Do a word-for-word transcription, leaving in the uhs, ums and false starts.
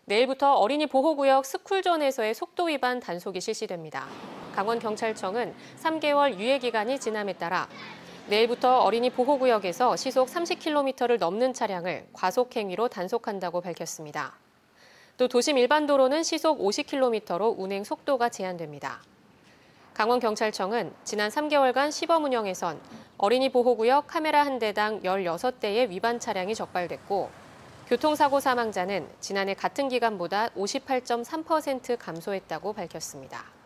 내일부터 어린이 보호구역 스쿨존에서의 속도 위반 단속이 실시됩니다. 강원경찰청은 삼 개월 유예 기간이 지남에 따라 내일부터 어린이 보호구역에서 시속 삼십 킬로미터를 넘는 차량을 과속행위로 단속한다고 밝혔습니다. 또 도심 일반도로는 시속 오십 킬로미터로 운행 속도가 제한됩니다. 강원경찰청은 지난 삼 개월간 시범 운영에선 어린이 보호구역 카메라 한 대당 열여섯 대의 위반 차량이 적발됐고 교통사고 사망자는 지난해 같은 기간보다 오십팔 점 삼 퍼센트 감소했다고 밝혔습니다.